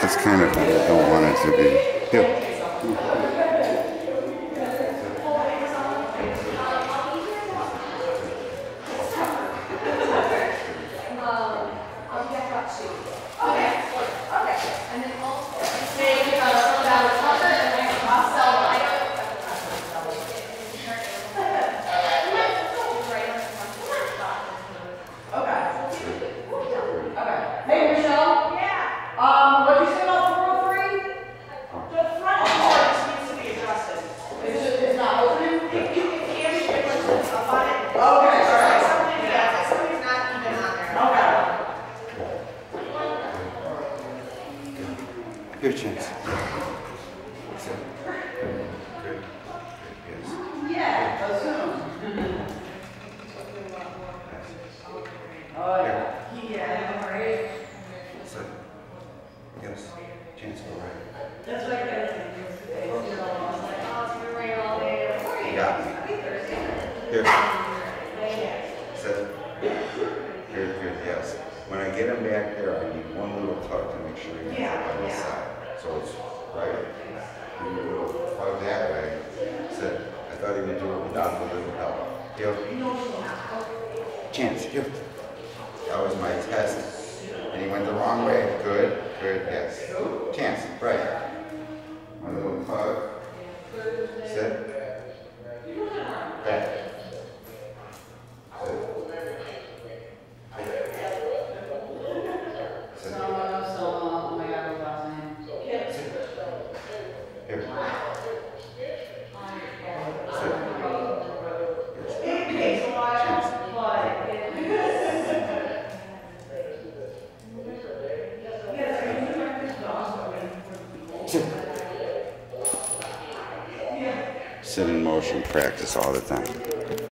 That's kind of what I don't want it to be. Here. Your chance. Yeah, assume. Oh, yeah. Yeah, right. Yes. Chance, go right. That's what I got to think. I was like, oh, it's been raining all day. You got me. Here. Sit. Here, good, yes. When I get him back there, I need one little tug to make sure he gets on this side. So it's right. You do a little tug that way. Sit. I thought he would do it without a little help. Here. Chance, here. That was my test. And he went the wrong way. Good, good, yes. Chance, right. One little tug. Sit. Back. Sit in motion practice all the time.